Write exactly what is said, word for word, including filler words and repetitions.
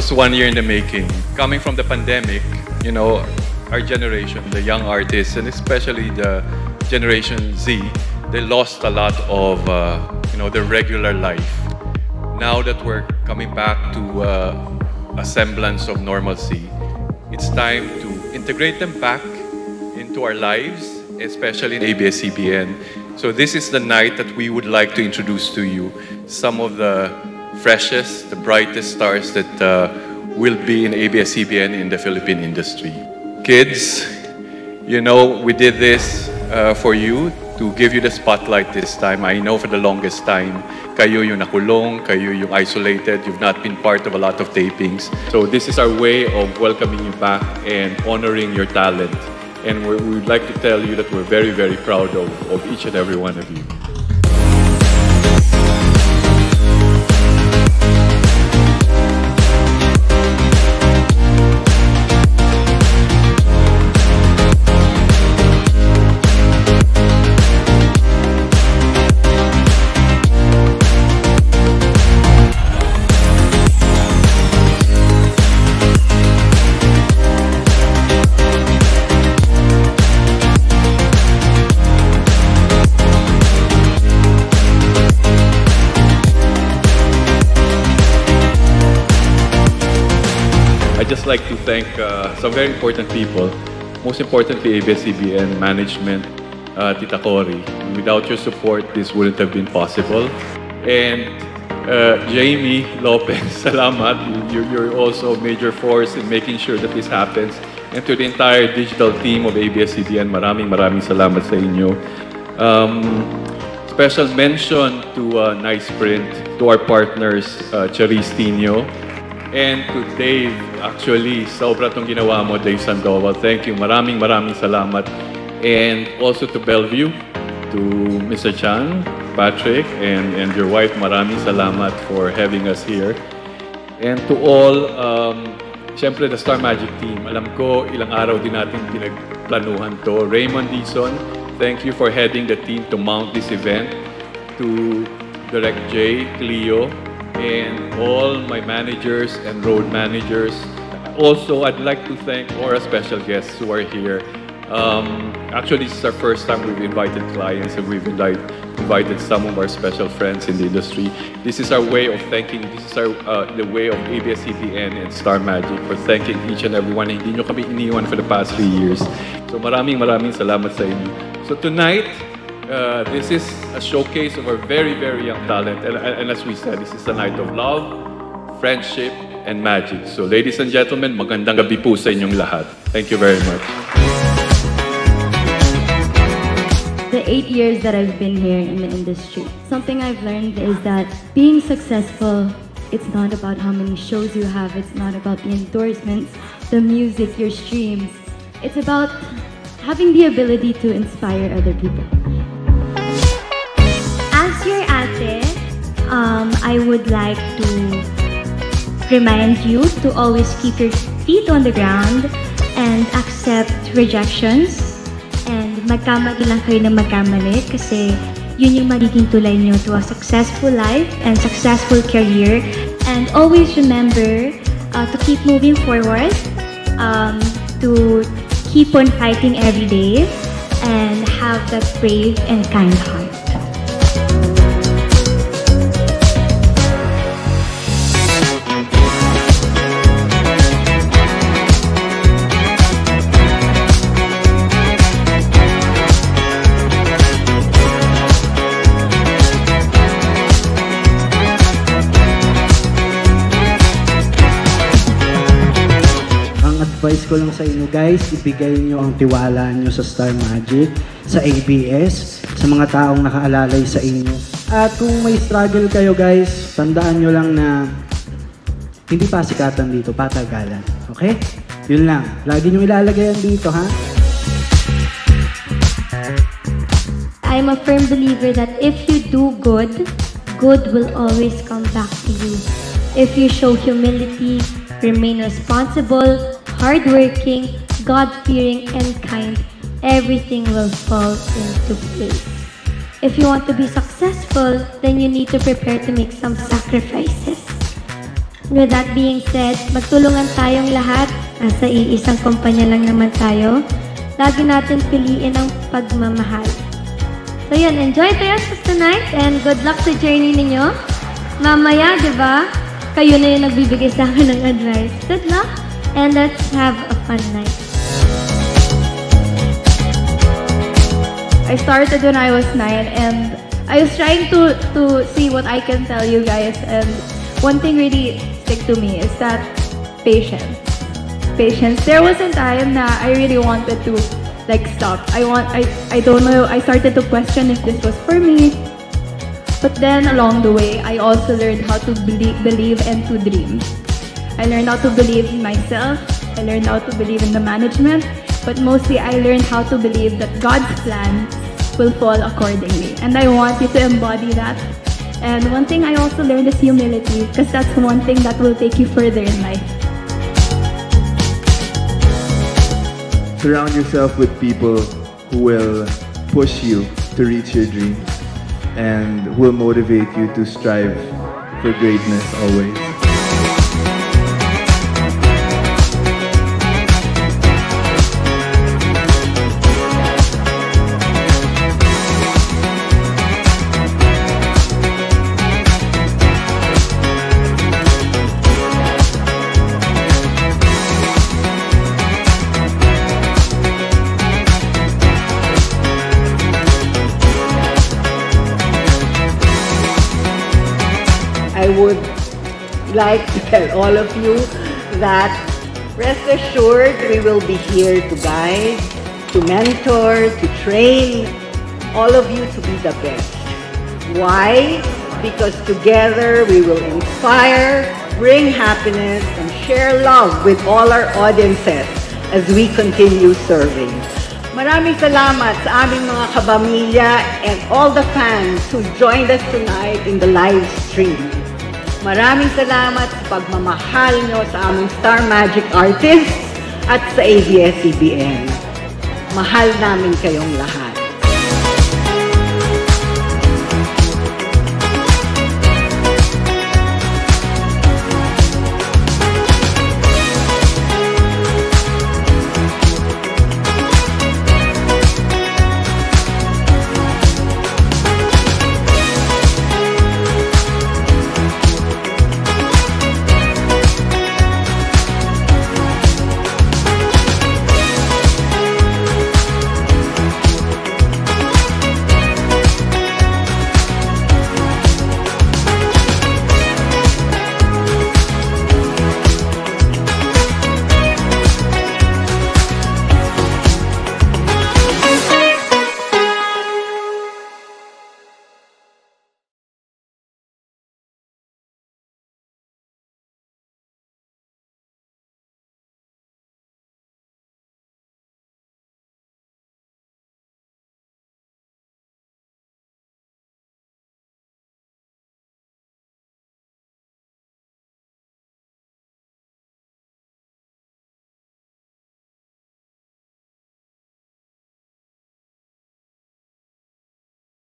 was one year in the making. Coming from the pandemic, you know, our generation, the young artists, and especially the Generation Z, they lost a lot of, uh, you know, their regular life. Now that we're coming back to uh, a semblance of normalcy, it's time to integrate them back into our lives, especially in A B S C B N. So this is the night that we would like to introduce to you some of the freshest, the brightest stars that uh, will be in A B S C B N in the Philippine industry. Kids, you know, we did this uh, for you to give you the spotlight this time. I know for the longest time, kayo yung nakulong, kayo yung isolated, you've not been part of a lot of tapings. So this is our way of welcoming you back and honoring your talent. And we're, we'd like to tell you that we're very, very proud of, of each and every one of you. I'd just like to thank uh, some very important people, most importantly A B S C B N management, uh, Tita Cory. Without your support, this wouldn't have been possible. And uh, Jamie Lopez, salamat. You, you're also a major force in making sure that this happens. And to the entire digital team of A B S C B N, maraming maraming salamat sa inyo. Um, special mention to uh, Nice Print, to our partners, uh, Charis Tino, and to Dave. Actually, sobra tong ginawa mo, Dave Sandoval. Thank you. Maraming maraming salamat. And also to Bellevue, to Mister Chan, Patrick, and, and your wife, maraming salamat for having us here. And to all, um, syempre the Star Magic team. Alam ko, ilang araw din natin pinagplanuhan to. Raymond Dizon, thank you for heading the team to mount this event. To Direct J, Cleo, and all my managers and road managers. Also, I'd like to thank all our special guests who are here. Um, actually, this is our first time we've invited clients and we've invite, invited some of our special friends in the industry. This is our way of thanking, this is our, uh, the way of A B S C B N and Star Magic for thanking each and everyone. Hindi nyo kami iniwan for the past three years. So maraming maraming salamat sa inyo. So tonight, Uh, this is a showcase of our very, very young talent. And, and as we said, this is a night of love, friendship, and magic. So ladies and gentlemen, magandang gabi po sa inyong lahat. Thank you very much. The eight years that I've been here in the industry, something I've learned is that being successful, it's not about how many shows you have, it's not about the endorsements, the music, your streams. It's about having the ability to inspire other people. As your ate, um, I would like to remind you to always keep your feet on the ground and accept rejections. And magkamali lang kayo na magkamali kasi yun yung magiging tulay nyo to a successful life and successful career. And always remember uh, to keep moving forward, um, to keep on fighting every day, and have that brave and kind heart. Advice ko lang sa inyo guys, ibigay nyo ang tiwala nyo sa Star Magic, sa A B S, sa mga taong nakaalalay sa inyo. At kung may struggle kayo guys, tandaan nyo lang na hindi pasikatan dito, patagalan. Okay? Yun lang. Lagi nyo ilalagay yan dito, ha? I'm a firm believer that if you do good, good will always come back to you. If you show humility, remain responsible, hardworking, God-fearing, and kind, everything will fall into place. If you want to be successful, then you need to prepare to make some sacrifices. With that being said, magtulungan tayong lahat. Nasa iisang kumpanya lang naman tayo. Lagi natin piliin ang pagmamahal. So yun, enjoy the rest of the night and good luck sa journey ninyo. Mamaya, di ba? Kayo na yung nagbibigay sa akin ng advice. Good luck and let's have a fun night. I started when I was nine and I was trying to, to see what I can tell you guys, and one thing really stick to me is that patience. Patience. There was a time na I really wanted to like stop. I want I I don't know. I started to question if this was for me. But then along the way, I also learned how to believe, believe and to dream. I learned how to believe in myself. I learned how to believe in the management. But mostly, I learned how to believe that God's plan will fall accordingly. And I want you to embody that. And one thing I also learned is humility, because that's one thing that will take you further in life. Surround yourself with people who will push you to reach your dreams and who will motivate you to strive for greatness always. I would like to tell all of you that rest assured we will be here to guide, to mentor, to train all of you to be the best. Why? Because together we will inspire, bring happiness, and share love with all our audiences as we continue serving. Maraming salamat sa aming mga kabamilya and all the fans who joined us tonight in the live stream. Maraming salamat sa pagmamahal nyo sa aming Star Magic artists at sa A B S C B N. Mahal namin kayong lahat.